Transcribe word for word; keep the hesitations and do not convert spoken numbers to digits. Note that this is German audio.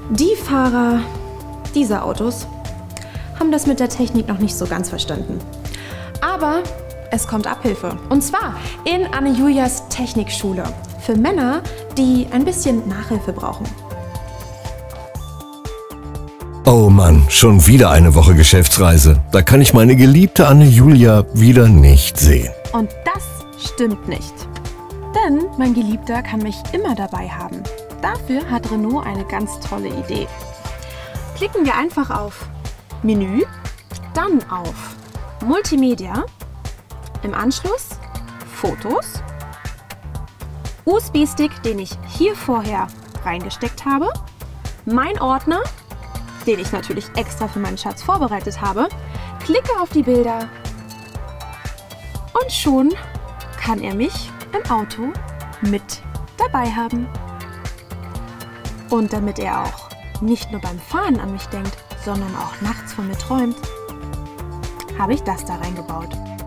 Die Fahrer dieser Autos haben das mit der Technik noch nicht so ganz verstanden. Aber es kommt Abhilfe. Und zwar in Anne-Julias Technikschule. Für Männer, die ein bisschen Nachhilfe brauchen. Oh Mann, schon wieder eine Woche Geschäftsreise. Da kann ich meine geliebte Anne-Julia wieder nicht sehen. Und das stimmt nicht. Denn mein Geliebter kann mich immer dabei haben. Dafür hat Renault eine ganz tolle Idee. Klicken wir einfach auf Menü, dann auf Multimedia, im Anschluss Fotos, U S B-Stick, den ich hier vorher reingesteckt habe, mein Ordner, den ich natürlich extra für meinen Schatz vorbereitet habe, klicke auf die Bilder und schon kann er mich im Auto mit dabei haben. Und damit er auch nicht nur beim Fahren an mich denkt, sondern auch nachts von mir träumt, habe ich das da reingebaut.